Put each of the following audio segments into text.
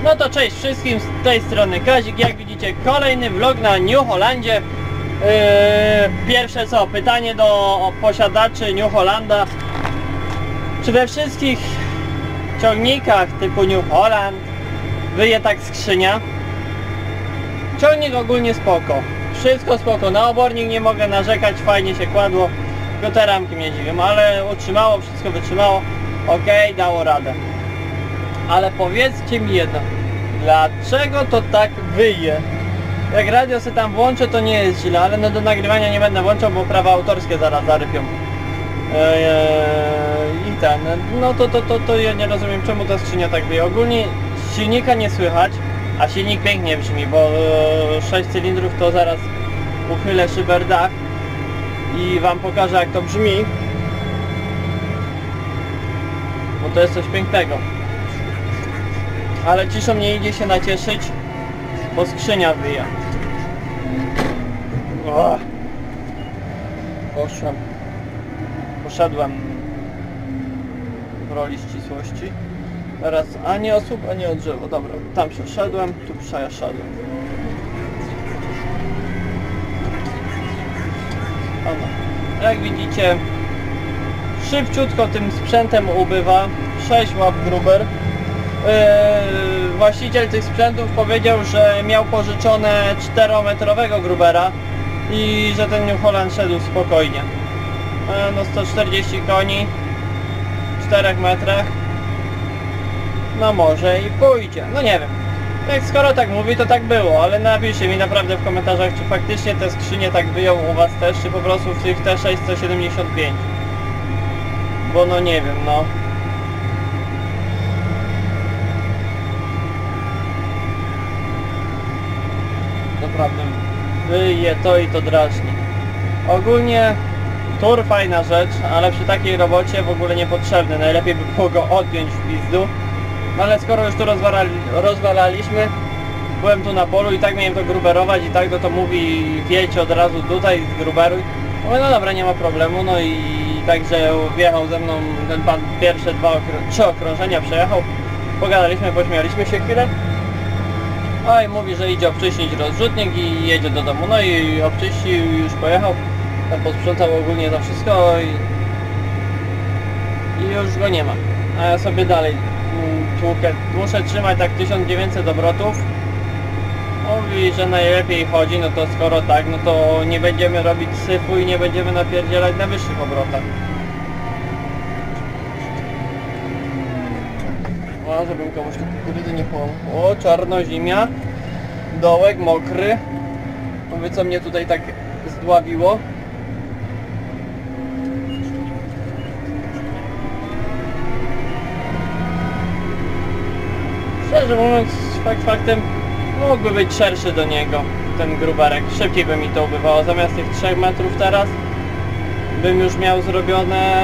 No to cześć wszystkim, z tej strony Kazik. Jak widzicie, kolejny vlog na New Hollandzie. Pierwsze co, pytanie do posiadaczy New Hollanda. Czy we wszystkich ciągnikach typu New Holland wyje tak skrzynia? Ciągnik ogólnie spoko, wszystko spoko, na obornik nie mogę narzekać, fajnie się kładło, tylko te ramki mnie dziwią, ale utrzymało, wszystko wytrzymało, ok, dało radę. Ale powiedzcie mi jedno, dlaczego to tak wyje? Jak radio sobie tam włączę, to nie jest źle, ale no do nagrywania nie będę włączał, bo prawa autorskie zaraz zarypią. I ten, no to ja nie rozumiem, czemu ta skrzynia tak wyje. Ogólnie silnika nie słychać, a silnik pięknie brzmi, bo 6 cylindrów to zaraz uchylę szyberdach i wam pokażę, jak to brzmi. Bo to jest coś pięknego. Ale ciszą nie idzie się nacieszyć, bo skrzynia wyje. Poszedłem w roli ścisłości. Teraz ani o słup, ani o drzewo. Dobra, tam przeszedłem, tu przeszedłem. Jak widzicie, szybciutko tym sprzętem ubywa. 6 łap gruber. Właściciel tych sprzętów powiedział, że miał pożyczone 4-metrowego grubera i że ten New Holland szedł spokojnie. No 140 koni, 4 metrach. No może i pójdzie, no nie wiem. Jak skoro tak mówi, to tak było, ale napiszcie mi naprawdę w komentarzach, czy faktycznie te skrzynie tak wyją u was też, czy po prostu w tych T675. Bo no nie wiem, no. Naprawdę wyje to i to drażni. Ogólnie tur fajna rzecz, ale przy takiej robocie w ogóle niepotrzebny. Najlepiej by było go odpiąć w pizdu. No ale skoro już tu rozwalaliśmy, byłem tu na polu i tak miałem to gruberować i tak to mówi, wiecie, od razu tutaj zgruberuj. Mówię, no dobra, nie ma problemu, no i także wjechał ze mną ten pan, pierwsze 3 okrążenia przejechał, pogadaliśmy, pośmialiśmy się chwilę. A i mówi, że idzie obczyścić rozrzutnik i jedzie do domu. No i obczyścił, już pojechał, tam posprzątał ogólnie to wszystko i już go nie ma. A ja sobie dalej tłukę. Muszę trzymać tak 1900 obrotów. Mówi, że najlepiej chodzi, no to skoro tak, no to nie będziemy robić syfu i nie będziemy napierdzielać na wyższych obrotach. O, żebym komuś tu kukurydy nie połamał. O, czarnozimia. Dołek mokry. Mówię, co mnie tutaj tak zdławiło. Szczerze mówiąc, fakt faktem, mógłby być szerszy do niego ten gruberek. Szybciej by mi to ubywało. Zamiast tych 3 metrów teraz bym już miał zrobione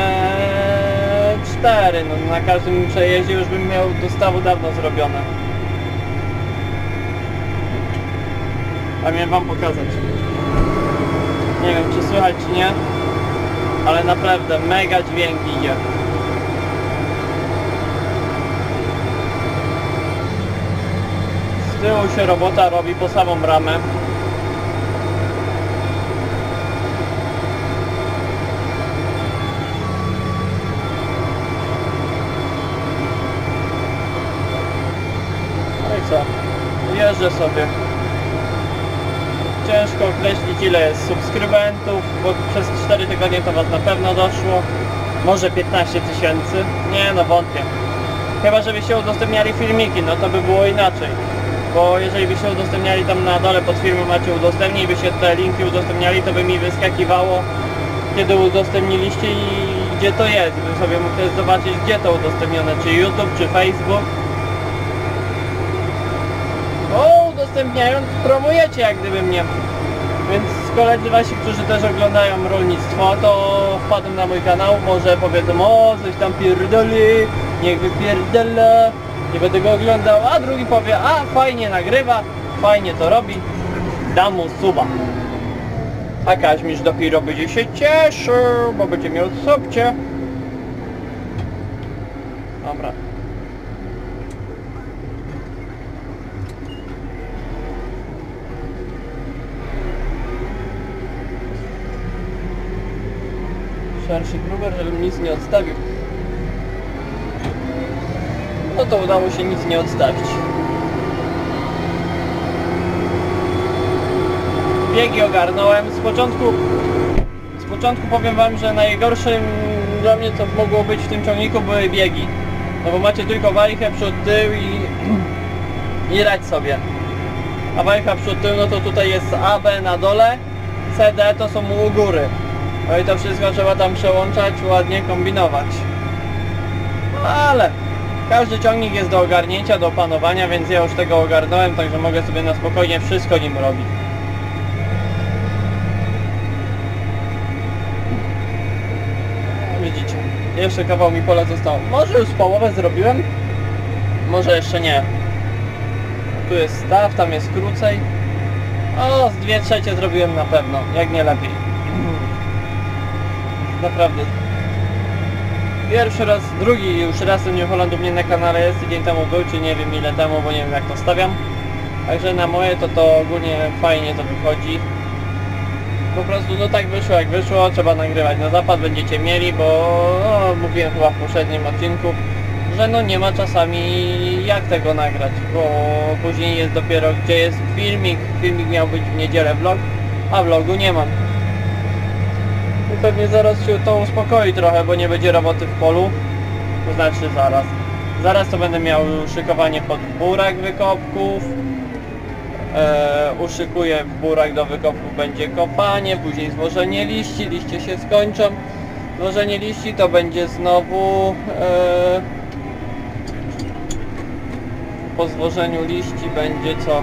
4. No, na każdym przejeździe już bym miał dostawu dawno zrobione. A miałem wam pokazać. Nie wiem, czy słychać, czy nie, ale naprawdę mega dźwięk idzie. Z tyłu się robota robi po samą bramę. No i co? Jeżdżę sobie. Ciężko określić, ile jest subskrybentów, bo przez 4 tygodnie to was na pewno doszło. Może 15 000. Nie, no wątpię. Chyba żebyście udostępniali filmiki, no to by było inaczej. Bo jeżeli byście udostępniali tam na dole pod filmem, macie udostępnij, byście te linki udostępniali, to by mi wyskakiwało, kiedy udostępniliście i gdzie to jest. Bym sobie mógł też zobaczyć, gdzie to udostępnione, czy YouTube, czy Facebook. O, udostępniając, promujecie jak gdyby mnie. Więc koledzy wasi, którzy też oglądają rolnictwo, to wpadną na mój kanał, może powiedzą, o, coś tam pierdoli, niech wypierdala, nie będę go oglądał, a drugi powie, a fajnie nagrywa, fajnie to robi, dam mu suba. A Kaźmisz dopiero będzie się cieszył, bo będzie miał subcie. Dobra. szerszy gruber, żebym nic nie odstawił. No to udało się nic nie odstawić. Biegi ogarnąłem. Z początku powiem wam, że najgorszym dla mnie co mogło być w tym ciągniku były biegi. No bo macie tylko wajchę przód tył i rać sobie. A wajcha przód tył, no to tutaj jest AB na dole, CD to są u góry. No i to wszystko trzeba tam przełączać, ładnie kombinować. No ale każdy ciągnik jest do ogarnięcia, do opanowania, więc ja już tego ogarnąłem, także mogę sobie na spokojnie wszystko nim robić. Widzicie, jeszcze kawał mi pola zostało. Może już połowę zrobiłem, może jeszcze nie. Tu jest staw, tam jest krócej. O, z 2/3 zrobiłem na pewno, jak nie lepiej. Naprawdę. Pierwszy raz, drugi już raz ten New Holland u mnie na kanale jest, tydzień temu był, czy nie wiem ile temu, bo nie wiem jak to stawiam. Także na moje to ogólnie fajnie to wychodzi. Po prostu no tak wyszło jak wyszło, trzeba nagrywać na zapad, będziecie mieli, bo no, mówiłem chyba w poprzednim odcinku, że no nie ma czasami jak tego nagrać, bo później jest dopiero gdzie jest filmik miał być w niedzielę vlog, a vlogu nie mam. I pewnie zaraz się to uspokoi trochę, bo nie będzie roboty w polu, to znaczy zaraz to będę miał szykowanie pod burak wykopków, uszykuję burak do wykopków, będzie kopanie, później złożenie liści, liście się skończą, złożenie liści to będzie znowu po złożeniu liści będzie co?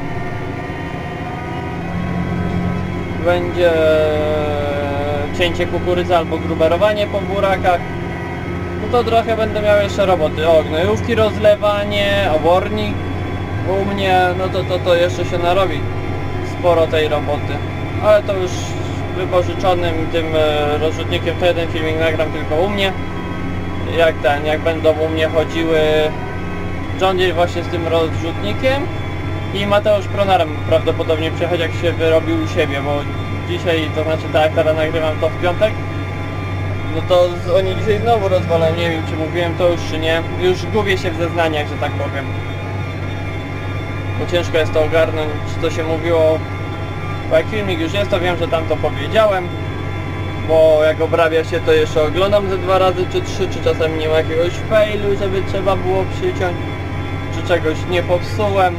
Będzie cięcie kukurydzy albo gruberowanie po burakach. No to trochę będę miał jeszcze roboty. O, gnojówki, rozlewanie, obornik u mnie, no to jeszcze się narobi sporo tej roboty. Ale to już wypożyczonym tym rozrzutnikiem to jeden filmik nagram tylko u mnie. Jak będą u mnie chodziły John Deere właśnie z tym rozrzutnikiem i Mateusz Pronarem prawdopodobnie przyjechać jak się wyrobił u siebie, bo dzisiaj, to znaczy tak jak teraz nagrywam to w piątek, no to oni dzisiaj znowu rozwalają, nie wiem czy mówiłem to już czy nie, już gubię się w zeznaniach, że tak powiem, bo ciężko jest to ogarnąć, co się mówiło, bo jak filmik już jest to wiem, że tam to powiedziałem, bo jak obrabia się to jeszcze oglądam ze 2 razy czy 3, czy czasem nie ma jakiegoś failu, żeby trzeba było przyciąć, czy czegoś nie popsułem.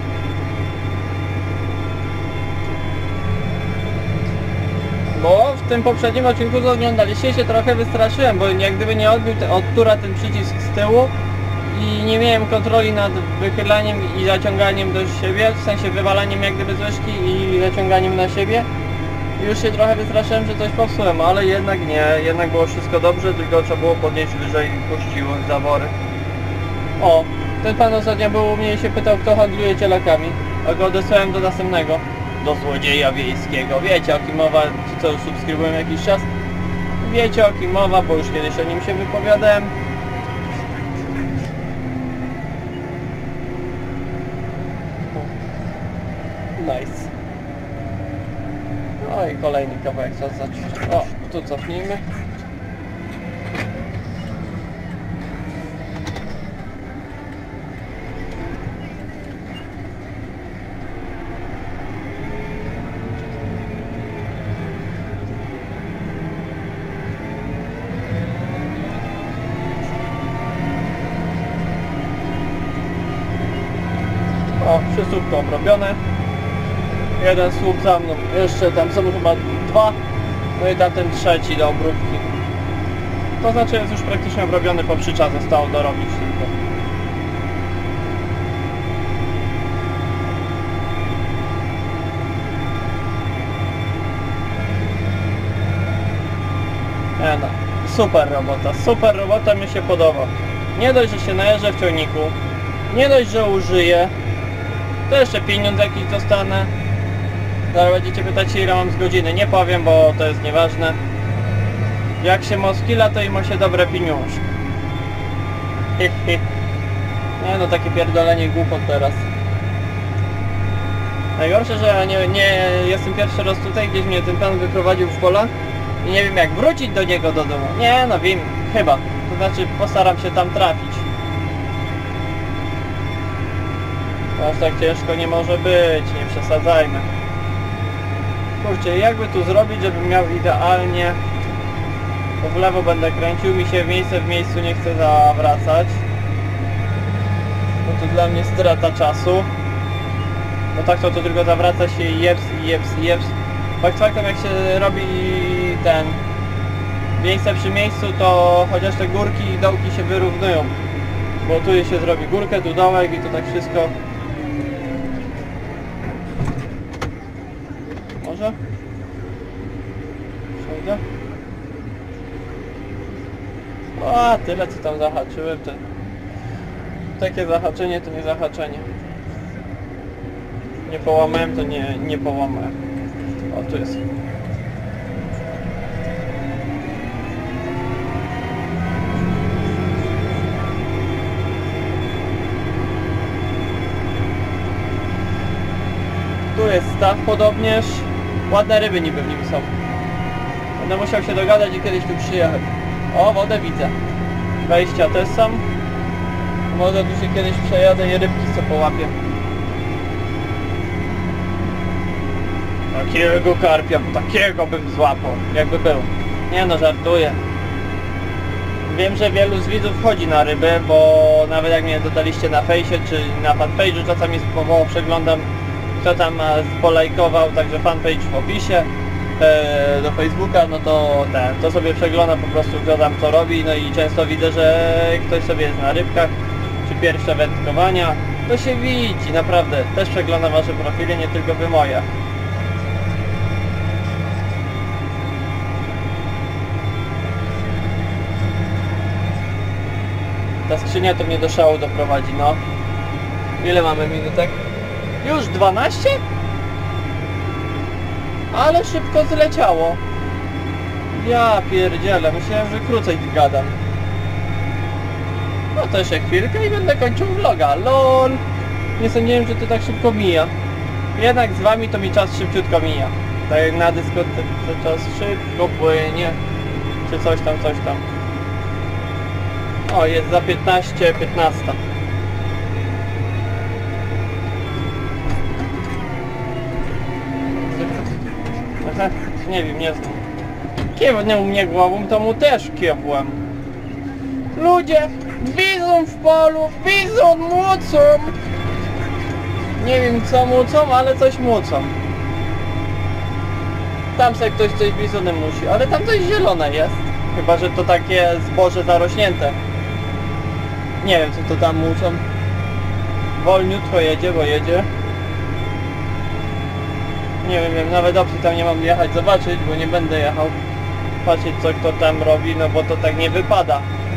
Bo w tym poprzednim odcinku, co oglądaliście, się trochę wystraszyłem, bo jak gdyby nie odbił od tura ten przycisk z tyłu i nie miałem kontroli nad wychylaniem i zaciąganiem do siebie, w sensie wywalaniem jak gdyby z łyżki i zaciąganiem na siebie. Już się trochę wystraszyłem, że coś popsułem, ale jednak nie, jednak było wszystko dobrze, tylko trzeba było podnieść wyżej i puściło zawory. O, ten pan ostatnio był u mnie i się pytał, kto handluje cielakami, a go odesłałem do następnego, do złodzieja wiejskiego. Wiecie o kim mowa, ci co już subskrybują jakiś czas, wiecie o kim mowa, bo już kiedyś o nim się wypowiadałem. Nice. No i kolejny kawałek zacząć. O, tu cofnijmy. O, wszystko obrobione. Jeden słup za mną, jeszcze tam są chyba 2, no i tamten trzeci do obróbki. To znaczy jest już praktycznie obrobiony, poprzycza zostało dorobić tylko. No, super robota mi się podoba. Nie dość, że się najeżdżę w ciągniku, nie dość, że użyję, to jeszcze pieniądz jakiś dostanę. Zaraz będziecie pytać się ile mam z godziny, nie powiem, bo to jest nieważne. Jak się ma skilla, to i ma się dobre pieniążki. Nie no, takie pierdolenie głupot teraz. Najgorsze, że nie jestem pierwszy raz tutaj, gdzieś mnie ten pan wyprowadził w pola I nie wiem jak wrócić do niego do domu. Nie no wiem, chyba. To znaczy postaram się tam trafić. Aż tak ciężko nie może być, nie przesadzajmy. Kurczę, jakby tu zrobić, żebym miał idealnie... Bo w lewo będę kręcił, mi się w miejscu nie chce zawracać. Bo to dla mnie strata czasu. Bo tak to tylko zawraca się i jeps. Faktem jak się robi ten... miejsce przy miejscu, to chociaż te górki i dołki się wyrównują. Bo tu się zrobi górkę, tu dołek i to tak wszystko... Może? Przejdę? A tyle co tam zahaczyłem, to... Takie zahaczenie to nie zahaczenie. Nie połamałem, to nie połamałem. O, tu jest. Tu jest staw podobnież. Ładne ryby niby w nim są. Będę musiał się dogadać i kiedyś tu przyjechać. O, wodę widzę. Wejścia też są. Może tu się kiedyś przejadę i rybki co połapię. Takiego karpia, takiego bym złapał, jakby był. Nie no, żartuję. Wiem, że wielu z widzów chodzi na ryby, bo nawet jak mnie dodaliście na fejsie czy na fanpage'u, czasami spróbowo przeglądam, kto tam polajkował, także fanpage w opisie do Facebooka, no to sobie przeglądam po prostu, kto tam co robi, no i często widzę, że ktoś sobie jest na rybkach, czy pierwsze wędkowania, to się widzi, naprawdę, też przeglądam wasze profile, nie tylko wy moje. Ta skrzynia to mnie do szału doprowadzi, no. Ile mamy minutek? Już 12? Ale szybko zleciało. Ja pierdzielę, myślałem, że krócej gadam. No to jeszcze chwilkę i będę kończył vloga, lol. Nie sądziłem, że to tak szybko mija. Jednak z wami to mi czas szybciutko mija. Tak jak na dyskotece czas szybko płynie. Czy coś tam. O, jest za 15. Aha, nie wiem, nie znam. Kiewnił mnie głową, to mu też kiewłem. Ludzie, bizon w polu, bizon mucą. Nie wiem co mucą, ale coś mucą. Tam se ktoś coś bizonem musi, ale tam coś zielone jest. Chyba, że to takie zboże zarośnięte. Nie wiem co to tam muszą. Wolniutko jedzie, bo jedzie. Nie wiem, nawet opcji tam nie mam jechać zobaczyć, bo nie będę jechał patrzeć co kto tam robi, no bo to tak nie wypada.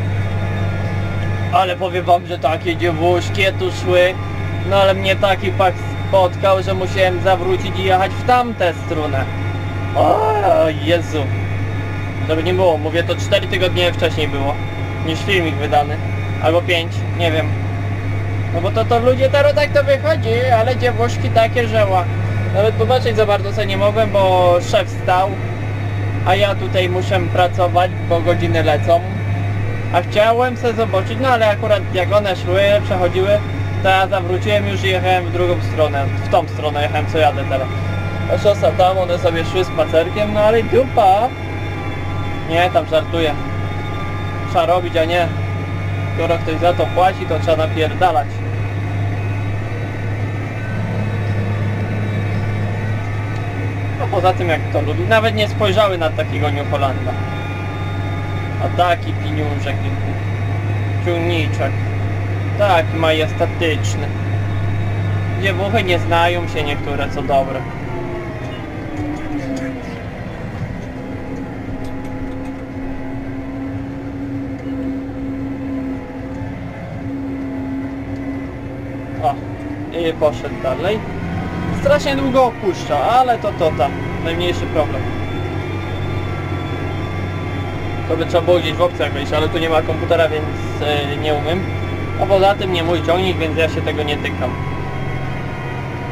Ale powiem wam, że takie dziewuszki tu szły. No ale mnie taki pak spotkał, że musiałem zawrócić i jechać w tamtę stronę. O Jezu. Żeby nie było, mówię to 4 tygodnie wcześniej było niż filmik wydany. Albo 5, nie wiem. No bo to ludzie teraz tak to wychodzi, ale dziewuszki takie żeła. Nawet popatrzeć za bardzo sobie nie mogłem, bo szef stał. A ja tutaj muszę pracować, bo godziny lecą. A chciałem sobie zobaczyć, no ale akurat jak one szły, przechodziły, to ja zawróciłem już i jechałem w drugą stronę. W tą stronę jechałem co jadę teraz. A szosa tam, one sobie szły spacerkiem, no ale dupa. Nie, tam żartuję. Trzeba robić, a nie. Skoro ktoś za to płaci, to trzeba napierdalać. A poza tym jak to lubi, nawet nie spojrzały na takiego New Hollanda. A taki pieniążek, ciągniczek. Taki majestatyczny. Dziewuchy nie znają się niektóre, co dobre. O, i poszedł dalej. Strasznie długo opuszcza, ale to tam. Najmniejszy problem. To by trzeba było gdzieś w opcjach wejść, ale tu nie ma komputera, więc nie umiem. A poza tym nie mój ciągnik, więc ja się tego nie tykam.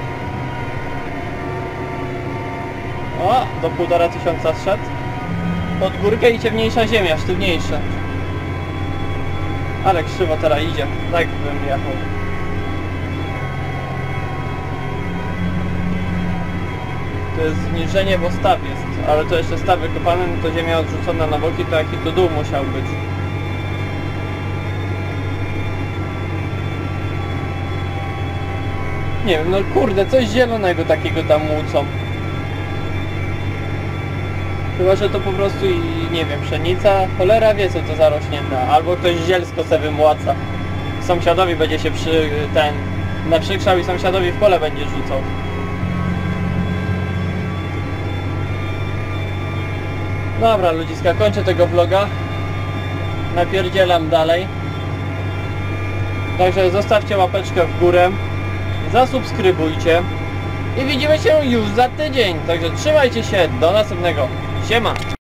O, do 1500 zszedł. pod górkę i ciemniejsza ziemia, sztywniejsza. Ale krzywo teraz idzie, tak bym jechał. To jest zniżenie, bo staw jest, ale to jeszcze staw wykopany, no to ziemia odrzucona na boki, to jaki to dół musiał być. Nie wiem, no kurde, coś zielonego takiego tam łucą. Chyba, że to po prostu i nie wiem, pszenica, cholera wie co to za rośnięta. Albo ktoś zielsko se wymłaca. Sąsiadowi będzie się naprzykrzał i sąsiadowi w pole będzie rzucał. Dobra ludziska, kończę tego vloga. Napierdzielam dalej. Także zostawcie łapeczkę w górę. Zasubskrybujcie. I widzimy się już za tydzień. Także trzymajcie się, do następnego. Siema!